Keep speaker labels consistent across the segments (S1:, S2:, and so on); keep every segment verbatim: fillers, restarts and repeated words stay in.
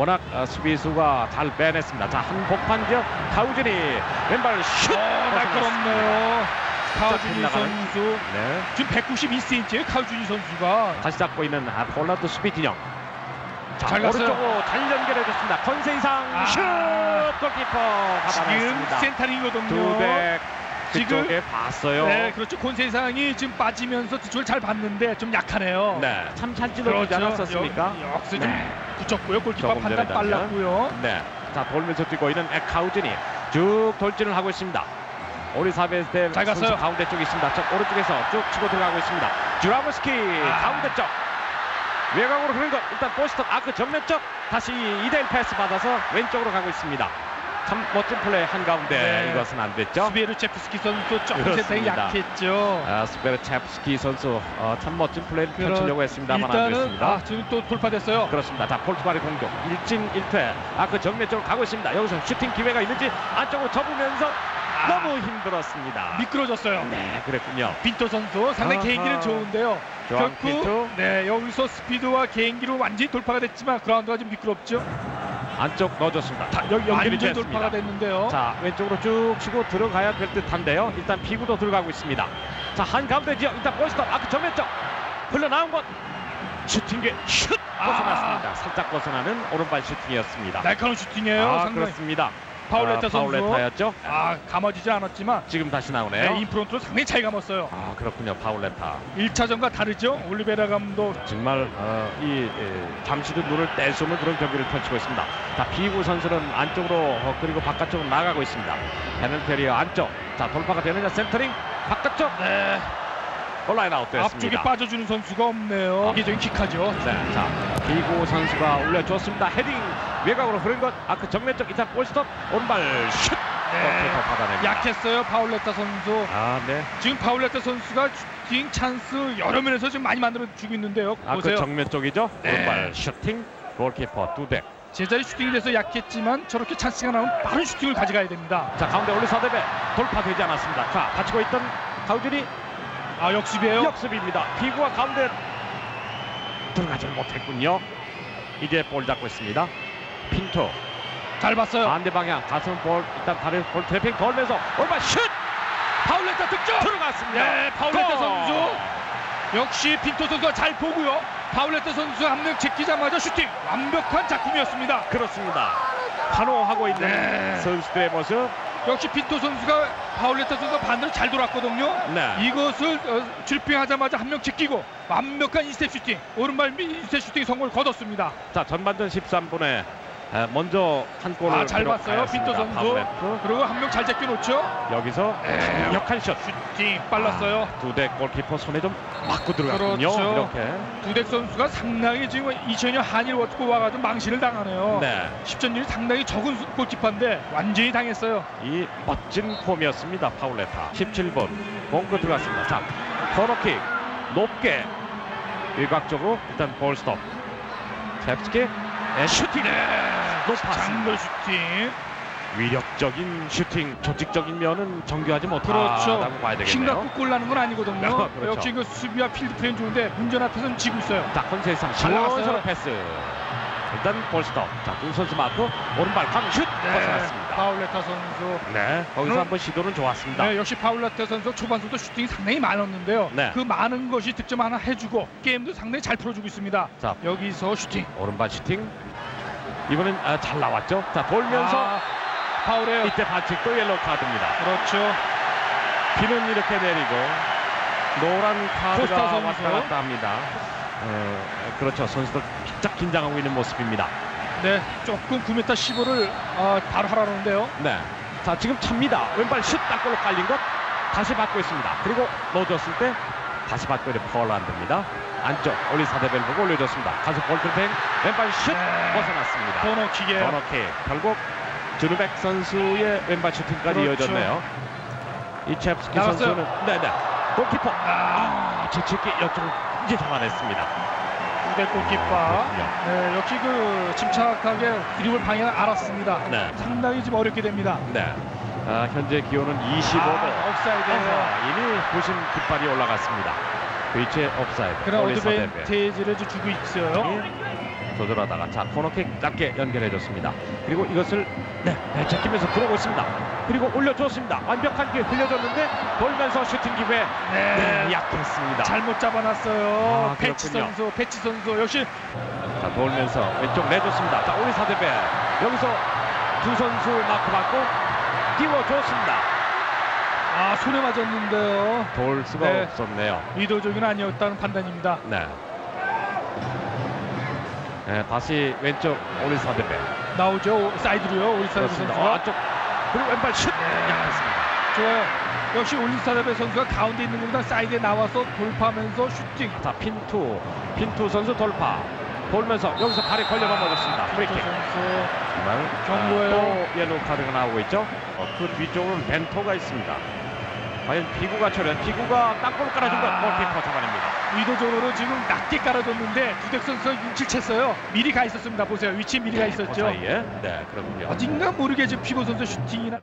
S1: 워낙 어, 수비수가 잘 빼냈습니다. 자, 한 복판 지역 카우진이 왼발 슛!
S2: 어, 날카롭네요. 카우준이 선수.
S1: 네.
S2: 지금 백구십이 센티미터예요. 카우준이 선수가.
S1: 다시 잡고 있는 아, 폴란드 수비 진영. 자,
S2: 잘 갔어요.
S1: 오른쪽으로 잘 연결해줬습니다. 권세 이상
S2: 아.
S1: 슛! 골키퍼
S2: 지금
S1: 받아냈습니다.
S2: 센터링이거든요.
S1: 두백
S2: 지금
S1: 그쪽에 봤어요.
S2: 네, 그렇죠. 권세상이 지금 빠지면서 뒤쪽을 잘 봤는데 좀 약하네요.
S1: 네, 참 잘 찔러주지
S2: 그렇죠.
S1: 않았었습니까?
S2: 여- 역시 좀
S1: 네.
S2: 붙였고요. 골키퍼
S1: 조금
S2: 판단
S1: 전에 장면.
S2: 빨랐고요.
S1: 네, 자 돌면서 뛰고 있는 카우진이 쭉 돌진을 하고 있습니다. 오리사베스테
S2: 잘 갔어요.
S1: 선수 가운데 쪽에 있습니다. 저 오른쪽에서 쭉 치고 들어가고 있습니다. 주라무스키
S2: 아.
S1: 가운데 쪽 외곽으로 흐른 것 일단 보스턴 아크 정면 쪽 다시 이 대 일 패스 받아서 왼쪽으로 가고 있습니다. 참 멋진 플레이 한가운데
S2: 네.
S1: 이것은 안 됐죠.
S2: 스베르체프스키 선수 조금
S1: 그렇습니다.
S2: 세상이 약했죠.
S1: 아, 스베르체프스키 선수 어, 참 멋진 플레이를
S2: 그렇-
S1: 펼치려고 했습니다만 안
S2: 일단은
S1: 됐습니다.
S2: 아, 지금 또 돌파됐어요.
S1: 그렇습니다. 자, 포르투갈의 공격 일진 일퇴 아크 정면 쪽으로 가고 있습니다. 여기서 슈팅 기회가 있는지 안쪽으로 접으면서
S2: 아.
S1: 너무 힘들었습니다.
S2: 미끄러졌어요.
S1: 네, 그랬군요.
S2: 빈토 선수 상당히
S1: 아하.
S2: 개인기는 좋은데요.
S1: 조항
S2: 결국
S1: 핀토.
S2: 네, 여기서 스피드와 개인기로 완전히 돌파가 됐지만 그라운드가 좀 미끄럽죠.
S1: 안쪽 넣어줬습니다. 다 여기 연결이
S2: 완전
S1: 됐습니다.
S2: 돌파가 됐는데요.
S1: 자, 왼쪽으로 쭉 치고 들어가야 될 듯한데요. 일단 피구도 들어가고 있습니다. 자, 한가운데 지역 일단 보스턴 아크 정면 쪽 흘러나온 것 슈팅기 슛 벗어났습니다.
S2: 아.
S1: 살짝 벗어나는 오른발 슈팅이었습니다.
S2: 날카로운 슈팅이에요.
S1: 아,
S2: 상당히.
S1: 그렇습니다.
S2: 파울레타
S1: 아,
S2: 선수.
S1: 파울레타였죠.
S2: 아, 감아지지 않았지만
S1: 지금 다시 나오네요.
S2: 네, 인프론트로 상당히 잘 감았어요.
S1: 아, 그렇군요. 파울레타.
S2: 일 차전과 다르죠. 올리베라 감독.
S1: 정말 어, 이 에, 잠시도 눈을 뗄 수 없는 그런 경기를 펼치고 있습니다. 자, 비구 선수는 안쪽으로 어, 그리고 바깥쪽으로 나가고 있습니다. 베넨페리어 안쪽. 자, 돌파가 되느냐 센터링 바깥쪽.
S2: 네,
S1: 온라인 아웃
S2: 앞쪽에
S1: 됐습니다.
S2: 빠져주는 선수가 없네요. 이게 좀 킥하죠.
S1: 네, 자, 비구 선수가 올려줬습니다. 헤딩 외곽으로 흐른 것 아크 정면 쪽 이탈 볼스톱 오른발 슛.
S2: 네,
S1: 골키퍼 받아냅니다.
S2: 약했어요. 파울레타 선수.
S1: 아, 네.
S2: 지금 파울레타 선수가 슈팅 찬스 여러 면에서 지금 많이 만들어주고 있는데요.
S1: 아크
S2: 보세요.
S1: 정면 쪽이죠.
S2: 네.
S1: 오른발 슈팅 골키퍼 두대.
S2: 제자리 슈팅이 돼서 약했지만 저렇게 찬스가 나오면 빠른 슈팅을 가져가야 됩니다.
S1: 자, 가운데 올리사데베 돌파되지 않았습니다. 자, 다치고 있던 카우준이
S2: 아, 역습이에요.
S1: 역습입니다. 피구가 가운데 들어가지 못했군요. 이제 볼 잡고 있습니다. 핀토
S2: 잘 봤어요.
S1: 반대 방향 가슴 볼 일단 다리 볼 트래핑 돌면서 오른발 슛
S2: 파울레타 득점.
S1: 들어갔습니다.
S2: 네, 파울레타
S1: 골!
S2: 선수. 역시 핀토 선수가 잘 보고요. 파울레타 선수 한 명 제끼자마자 슈팅. 완벽한 작품이었습니다.
S1: 그렇습니다. 환호하고 있는
S2: 네.
S1: 선수들의 모습.
S2: 역시 핀토 선수가 파울레타 선수가 반대로 잘 돌았거든요.
S1: 네.
S2: 이것을 어, 출핑하자마자 한 명 제끼고 완벽한 인스텝 슈팅, 오른발 인스텝 슈팅 성공을 거뒀습니다.
S1: 자, 전반전 십삼 분에 먼저 한 골을
S2: 아, 잘 봤어요. 핀토 선수.
S1: 파울레트.
S2: 그리고 한 명 잘 제껴놓죠.
S1: 여기서
S2: 네.
S1: 강력한 슛.
S2: 슈팅 빨랐어요.
S1: 아, 두대 골키퍼 손에 좀 맞고 들어갔군요.
S2: 그렇죠.
S1: 이렇게.
S2: 두덱 선수가 상당히 지금 이천 년 한일 월드컵 와가지고 망신을 당하네요.
S1: 네.
S2: 십전율이 상당히 적은 수- 골키퍼인데 완전히 당했어요.
S1: 이 멋진 폼이었습니다. 파울레타. 십칠 분 공구 들어갔습니다. 자, 코너킥 높게 일각적으로 일단 볼 스톱. 잽스키 네, 슈팅. 높았습니다.
S2: 장거 슈팅.
S1: 위력적인 슈팅, 조직적인 면은 정교하지 못하다고
S2: 그렇죠.
S1: 봐야 되겠네요.
S2: 힘 갖고 골 나는 건 아니거든요.
S1: 그렇죠.
S2: 역시 그 수비와 필드 플레이 좋은데 문전 앞에서는 지고 있어요.
S1: 자, 컨세이상
S2: 잘 나갔어요.
S1: 시원시원 패스. 일단 볼 스톱. 자, 두 선수 마크 오른발 강슛 벗어났습니다.
S2: 파울레타 선수.
S1: 네, 거기서
S2: 그럼-
S1: 한번 시도는 좋았습니다.
S2: 네, 역시 파울레타 선수 초반부터 슈팅이 상당히 많았는데요.
S1: 네.
S2: 그 많은 것이 득점 하나 해주고 게임도 상당히 잘 풀어주고 있습니다.
S1: 자,
S2: 여기서 슈팅.
S1: 오른발 슈팅. 이번엔 아, 잘 나왔죠. 자, 돌면서
S2: 아, 파울이에요.
S1: 이때 반칙도 옐로우 카드입니다.
S2: 그렇죠.
S1: 비는 이렇게 내리고 노란
S2: 코스타
S1: 카드가
S2: 선수.
S1: 왔다 갔다 합니다. 어, 그렇죠. 선수들 바짝 긴장하고 있는 모습입니다.
S2: 네, 조금 구 미터 십오를 어, 바로 하라는데요.
S1: 네. 자, 지금 찹니다. 왼발 슛 땅볼로 깔린 것 다시 받고 있습니다. 그리고 넣어줬을 때 다시 받고 이제 파울 안 됩니다. 안쪽 올리사데벨 보고 올려줬습니다. 가서 볼트뱅 왼발 슛
S2: 네.
S1: 벗어났습니다.
S2: 코너킥이에요.
S1: 코너킥. 결국 주르백 선수의 왼발 슈팅까지
S2: 그렇죠.
S1: 이어졌네요. 이 챕스키
S2: 나갔어요.
S1: 선수는 네네 골키퍼
S2: 아,
S1: 아, 재채기 이쪽 이제 잡아냈습니다.
S2: 두대 골키퍼. 네, 역시 그 침착하게 드리블 방향을 알았습니다.
S1: 네.
S2: 상당히 좀 어렵게 됩니다.
S1: 네. 아, 현재 기온은 이십오 도.
S2: 아, 옵사이드예요.
S1: 이미 부심 깃발이 올라갔습니다. 위치에 옵사이드.
S2: 그런
S1: 올리 사대배.
S2: 어드밴티지를 좀 주고 있어요.
S1: 조절하다가 자 코너킥 짧게 연결해줬습니다. 그리고 이것을 네, 네 제끼면서 들어오고 있습니다. 그리고 올려줬습니다. 완벽한 기회 흘려줬는데 돌면서 슈팅 기회
S2: 네.
S1: 네, 약했습니다.
S2: 잘못 잡아놨어요.
S1: 아,
S2: 패치
S1: 그렇군요.
S2: 선수, 패치 선수 역시
S1: 자 돌면서 왼쪽 내줬습니다. 자 올리 사대배 여기서 두 선수 마크 받고 띄워줬습니다.
S2: 아 손에 맞았는데요.
S1: 돌 수가
S2: 네.
S1: 없었네요.
S2: 의도적인 아니었다는 판단입니다.
S1: 네. 네, 다시 왼쪽 올리 사대배
S2: 나오죠. 사이드로요. 올리사데베
S1: 그렇습니다.
S2: 선수가.
S1: 어, 안쪽 그리고 왼발 슛 약했습니다.
S2: 좋아요. 역시 올리사데베 선수가 가운데 있는 것보다 사이드에 나와서 돌파하면서 슈팅.
S1: 자 핀투 핀투 선수 돌파 돌면서 여기서 발에 걸려 넘어졌습니다. 프리킥.
S2: 선수
S1: 정말
S2: 경고예요.
S1: 아, 또 옐로우 카드가 나오고 있죠. 어, 그 뒤쪽으로는 벤토가 있습니다. 과연 피구가 처리한 피구가 땅볼을 깔아준 것
S2: 아.
S1: 골키퍼 잡아냅니다.
S2: 의도적으로 지금 낮게 깔아줬는데 두덱 선수가 눈치챘어요. 미리 가 있었습니다. 보세요. 위치 미리 가
S1: 그
S2: 있었죠.
S1: 사이에 네 그렇군요.
S2: 어딘가 모르게 지금 피고 선수 슈팅이나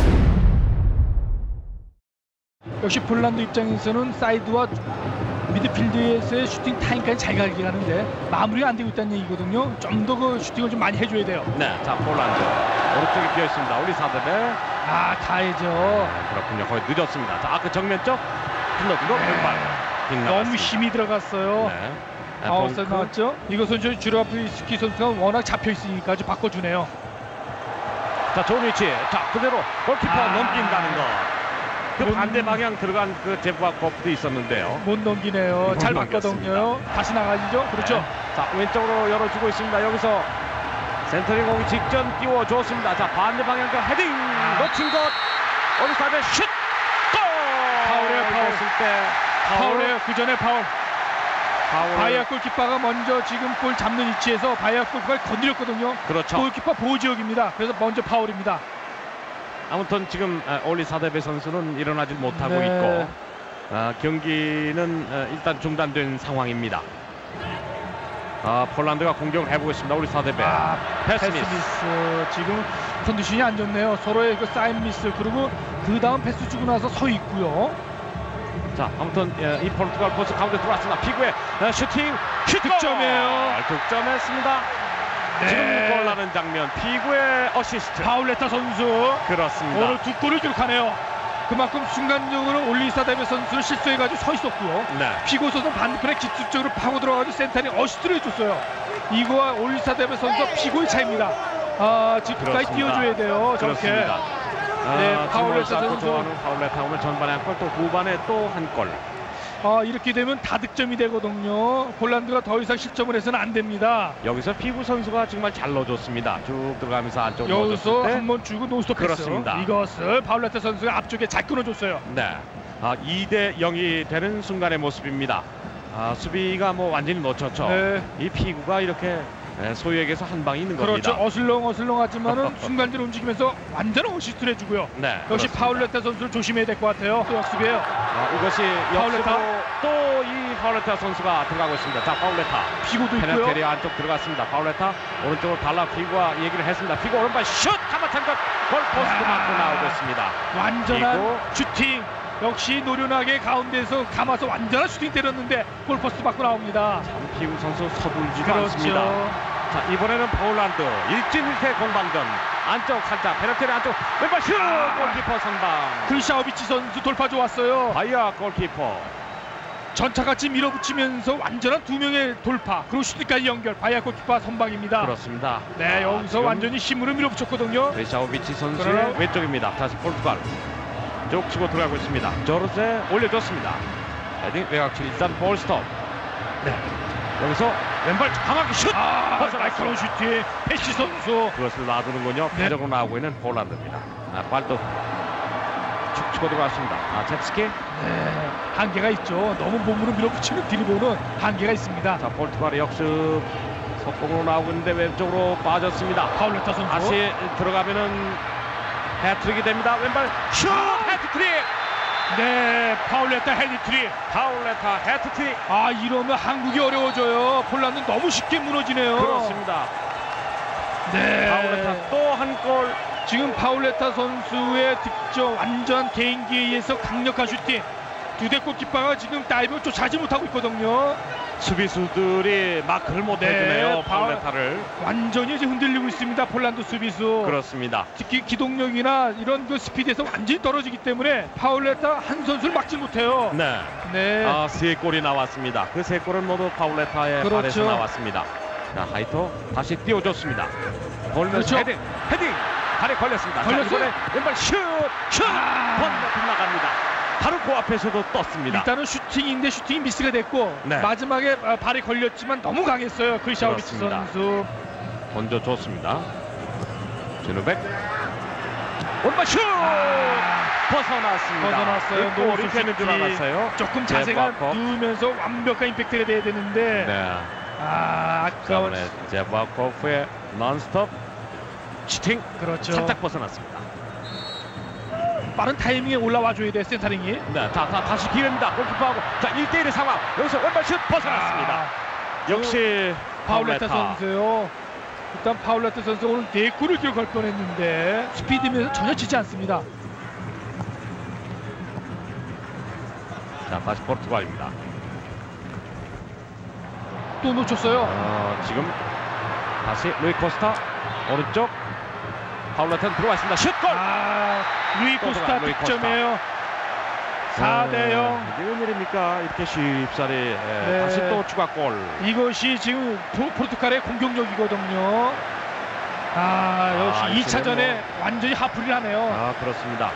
S2: 역시 폴란드 입장에서는 사이드와 미드필드에서의 슈팅 타임까지 잘 가게 하는데 마무리가 안 되고 있다는 얘기거든요. 좀 더 그 슈팅을 좀 많이 해줘야 돼요.
S1: 네, 자 폴란드 오른쪽에 비어 있습니다. 올리 사드베
S2: 아 가야죠.
S1: 네, 그렇군요. 거의 늦었습니다. 자 그 정면 쪽 흘러들고 왼발 빅
S2: 너무
S1: 나갔습니다.
S2: 힘이 들어갔어요.
S1: 네. 네,
S2: 아웃사이드
S1: 벙크.
S2: 나왔죠. 이것은 저 주라프스키 선수가 워낙 잡혀 있으니까 좀 바꿔주네요.
S1: 자 좋은 위치. 자 그대로 골키퍼
S2: 아.
S1: 넘긴다는 거. 그
S2: 그럼-
S1: 반대 방향 들어간 그 제부와 거프도 있었는데요.
S2: 못 넘기네요.
S1: 못
S2: 잘
S1: 넘겼습니다.
S2: 바꿔동요. 다시 나가지죠. 그렇죠.
S1: 네. 자 왼쪽으로 열어주고 있습니다. 여기서 센터링 오기 직전 띄워줬습니다. 자 반대 방향 그 헤딩 놓친 것 올리사드 슛 골!
S2: 파울이에요, 파울.
S1: 했을 때
S2: 파울이에요. 그 전에 파울.
S1: 파울.
S2: 바이아 골키퍼가 먼저 지금 볼 잡는 위치에서 바이아 골키퍼를 건드렸거든요.
S1: 그렇죠.
S2: 골키퍼 보호 지역입니다. 그래서 먼저 파울입니다.
S1: 아무튼 지금 아, 올리사데베 선수는 일어나지 못하고
S2: 네.
S1: 있고 아, 경기는 아, 일단 중단된 상황입니다. 아, 폴란드가 공격을 해보고 있습니다. 올리사데베
S2: 아,
S1: 패스
S2: 패스
S1: 미스.
S2: 미스. 지금 컨디션이 안 좋네요. 서로의 그 사인 미스 그리고 그 다음 패스 주고 나서 서 있고요.
S1: 자 아무튼 예, 이 포르투갈 포스 가운데 들어왔습니다. 피구의 아, 슈팅 슈팅
S2: 득점이에요.
S1: 득점했습니다. 지금 골 나는 장면 피구의 어시스트.
S2: 파울레타 선수
S1: 그렇습니다.
S2: 오늘 두 골을 기록하네요. 그만큼 순간적으로 올리사데베 선수를 실수해가지고 서 있었고요.
S1: 네.
S2: 피고 선수 반대편에 기축적으로 파고 들어가지고 센터링 어시스트를 해줬어요. 이거와 올리사데베 선수와 피고의 차이입니다. 아 지금 끝까지
S1: 그렇습니다.
S2: 띄워줘야 돼요. 저렇게.
S1: 그렇습니다.
S2: 네,
S1: 아,
S2: 파울레타
S1: 선수
S2: 선수.
S1: 좋아하는 파울레타 오늘 전반에 한 골 또 후반에 또 한 골.
S2: 아 이렇게 되면 다득점이 되거든요. 폴란드가 더 이상 실점을 해서는 안 됩니다.
S1: 여기서 피구 선수가 정말 잘 넣어줬습니다. 쭉 들어가면서 안쪽
S2: 여기서
S1: 넣어줬을 때
S2: 한 번 주고 노스톱
S1: 그렇습니다.
S2: 했어요. 이것을 파울레타 선수가 앞쪽에 잘 끊어줬어요.
S1: 네, 아, 이 대 영이 되는 순간의 모습입니다. 아, 수비가 뭐 완전히 놓쳤죠.
S2: 네.
S1: 이 피구가 이렇게 에, 소유에게서 한 방이 있는
S2: 그렇죠.
S1: 겁니다.
S2: 어슬렁 어슬렁하지만은 순간적으로 움직이면서 완전 어시스트를 해주고요.
S1: 네,
S2: 역시
S1: 그렇습니다.
S2: 파울레타 선수를 조심해야 될 것 같아요. 또 역습이에요.
S1: 아, 이것이
S2: 파울레타.
S1: 역습으로 또 이 파울레타 선수가 들어가고 있습니다. 자, 파울레타.
S2: 피고도 있고요.
S1: 페널티 안쪽 들어갔습니다. 파울레타 오른쪽으로 달라 피구와 얘기를 했습니다. 피구 오른발 슛! 한바탕 것 골포스트
S2: 야.
S1: 맞고 나오고 있습니다.
S2: 완전한
S1: 피고.
S2: 슈팅. 역시 노련하게 가운데서 감아서 완전한 슈팅 때렸는데 골포스트 받고 나옵니다.
S1: 참 피구 선수 서둘지가
S2: 그렇죠.
S1: 않습니다. 자 이번에는 폴란드 일진일퇴 공방전 안쪽 살짝 페널티를 안쪽 왼발 슛! 골키퍼 선방.
S2: 크리샤오비치 선수 돌파 좋았어요.
S1: 바이아 골키퍼.
S2: 전차같이 밀어붙이면서 완전한 두 명의 돌파 그리고 슈팅까지 연결. 바이아 골키퍼 선방입니다.
S1: 그렇습니다.
S2: 네
S1: 아,
S2: 여기서
S1: 지금
S2: 완전히 힘으로 밀어붙였거든요.
S1: 크리샤오비치 선수의
S2: 그러나-
S1: 왼쪽입니다. 다시 포르투갈 쭉 치고 들어가고 있습니다. 저르세 올려줬습니다. 헤딩 외곽칠 일단 볼 스톱. 네. 여기서 왼발 강하게 슛!
S2: 아
S1: 벗어났어요.
S2: 날카로운 슈팅. 페시 선수.
S1: 그것을 놔두는군요.
S2: 네.
S1: 나오고 있는 폴란드입니다. 아, 발도 축 치고 들어갔습니다. 아, 잽스키.
S2: 네, 한계가 있죠. 너무 몸으로 밀어붙이는 드리블은 한계가 있습니다.
S1: 자, 포르투갈의 역습 속공으로 나오고 있는데 왼쪽으로 빠졌습니다.
S2: 파울레타 선수.
S1: 다시 들어가면은 해트릭이 됩니다. 왼발 슛! 해트트릭!
S2: 네, 파울레타 헤디트릭.
S1: 파울레타 해트트릭!
S2: 아 이러면 한국이 어려워져요. 폴란드 너무 쉽게 무너지네요.
S1: 그렇습니다.
S2: 네.
S1: 파울레타 또 한 골.
S2: 지금 파울레타 선수의 득점 완전 개인기에 의해서 강력한 슈팅. 두 대 골키퍼가 지금 다이브 쫓아가지 못하고 있거든요.
S1: 수비수들이 마크를 못
S2: 네,
S1: 해주네요.
S2: 파-
S1: 파울레타를.
S2: 완전히 이제 흔들리고 있습니다. 폴란드 수비수.
S1: 그렇습니다.
S2: 특히 기동력이나 이런 그 스피드에서 완전히 떨어지기 때문에 파울레타 한 선수를 막지 못해요.
S1: 네.
S2: 네.
S1: 아, 세 골이 나왔습니다. 그 세 골은 모두 파울레타의
S2: 그렇죠.
S1: 발에서 나왔습니다. 자, 하이토 다시 띄워줬습니다. 돌면서
S2: 그렇죠.
S1: 헤딩, 헤딩 발에 걸렸습니다. 자,
S2: 걸렸어요?
S1: 이번에 왼발 슛, 슛,
S2: 아.
S1: 번쩍 빗나갑니다. 바로 그 앞에서도 떴습니다.
S2: 일단은 슈팅인데 슈팅이 미스가 됐고
S1: 네.
S2: 마지막에 아, 발에 걸렸지만 너무 강했어요. 크리샤오비치
S1: 그렇습니다.
S2: 선수.
S1: 던져줬습니다. 진우백 왼발 슛 벗어났습니다.
S2: 벗어났어요.
S1: 골이
S2: 노수
S1: 되는 줄
S2: 슈팅.
S1: 알았어요.
S2: 조금 자세가
S1: 제바코.
S2: 누우면서 완벽한 임팩트가 돼야 되는데
S1: 네.
S2: 아 아까워.
S1: 이번에 제바코프의 논스톱 슈팅
S2: 그렇죠.
S1: 살짝 벗어났습니다.
S2: 빠른 타이밍에 올라와 줘야 돼 센터링이.
S1: 네, 다, 다, 다시 기회입니다. 골키퍼하고 자 일 대 일의 상황. 여기서 왼발 슛 벗어났습니다.
S2: 아,
S1: 역시
S2: 파울레타
S1: 파울레타.
S2: 선수요. 일단 파울레타 선수 오늘 네 골을 기록할 뻔했는데 스피드면서 전혀 지지 않습니다.
S1: 자, 다시 포르투갈입니다.
S2: 또 놓쳤어요.
S1: 어, 지금 다시 루이 코스타 오른쪽 파울레타는 들어와 있습니다. 슛골.
S2: 아 루이
S1: 또
S2: 코스타
S1: 들어가, 루이 코스타.
S2: 득점이에요. 사 대 영.
S1: 이게 웬일입니까? 이렇게 쉽사리 예,
S2: 네.
S1: 다시 또 추가골.
S2: 이것이 지금 포- 포르투갈의 공격력이거든요. 아 역시
S1: 아,
S2: 이 차전에
S1: 이제는
S2: 완전히 하프를 하네요.
S1: 아, 그렇습니다.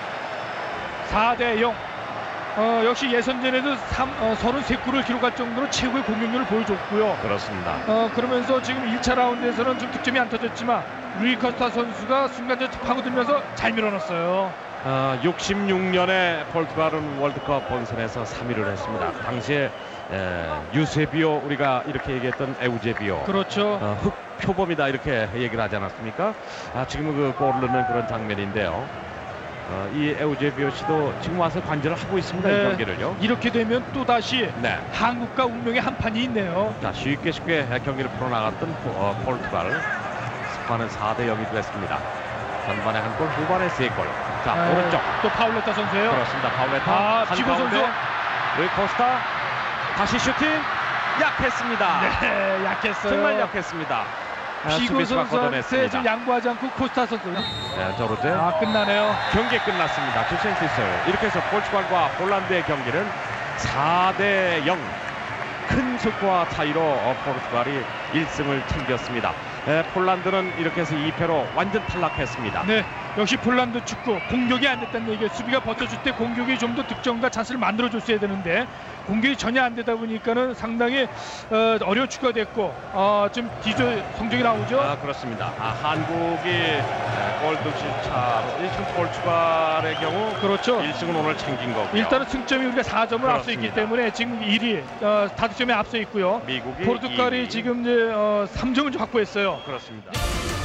S2: 사 대 영. 어, 역시 예선전에도 삼, 어, 삼십삼 골을 기록할 정도로 최고의 공격력을 보여줬고요.
S1: 그렇습니다.
S2: 어, 그러면서 지금 일 차 라운드에서는 좀 득점이 안 터졌지만 루이 코스타 선수가 순간적으로 파고들면서 잘 밀어넣었어요.
S1: 아, 육십육 년에 포르투갈은 월드컵 본선에서 삼 위를 했습니다. 당시에 에, 유세비오 우리가 이렇게 얘기했던 에우제비오.
S2: 그렇죠.
S1: 어, 흑표범이다 이렇게 얘기를 하지 않았습니까? 아, 지금 그 골을 넣는 그런 장면인데요. 어, 이 에우제비오 씨도 지금 와서 관절을 하고 있습니다. 이
S2: 네.
S1: 경기를요.
S2: 이렇게 되면 또 다시
S1: 네.
S2: 한국과 운명의 한판이 있네요.
S1: 자, 쉽게 쉽게 경기를 풀어나갔던 포, 어, 포르투갈. 스파는 사 대 영이 됐습니다. 전반에 한 골, 후반에 세 골. 자,
S2: 아,
S1: 오른쪽.
S2: 또 파울레타 선수예요.
S1: 그렇습니다. 파울레타.
S2: 아,
S1: 한
S2: 지구
S1: 가운데
S2: 선수.
S1: 루이 코스타. 다시 슈팅. 약했습니다.
S2: 네, 약했어요.
S1: 정말 약했습니다. 아,
S2: 피고
S1: 수비수가
S2: 선수한테
S1: 걷어냈습니다.
S2: 좀 양보하지 않고 코스타 선수.
S1: 네, 저로제.
S2: 아, 끝나네요.
S1: 경기 끝났습니다. 주센티스. 이렇게 해서 포르투갈과 폴란드의 경기는 사 대 영. 큰 스코어 차이로 어, 포르투갈이 일 승을 챙겼습니다. 에, 폴란드는 이렇게 해서 이 패로 완전 탈락했습니다.
S2: 네, 역시 폴란드 축구 공격이 안 됐다는 얘기예요. 수비가 버텨줄 때 공격이 좀 더 득점과 찬스를 만들어줬어야 되는데 공격이 전혀 안 되다 보니까는 상당히 어, 어려운 축구가 됐고 어, 좀 뒤져 성적이 나오죠.
S1: 아, 그렇습니다. 아, 한국이 에, 골득실 차로 일 승 포르투갈의 경우
S2: 그렇죠.
S1: 일 승은 오늘 챙긴 거고요.
S2: 일단은 승점이 우리가 사 점을 앞서 있기
S1: 그렇습니다.
S2: 때문에 지금 일 위 어, 다득점에 앞서 있고요.
S1: 미국이
S2: 포르투갈이
S1: 이 위.
S2: 지금 이제 어, 삼 점을 확보했어요.
S1: 그렇습니다.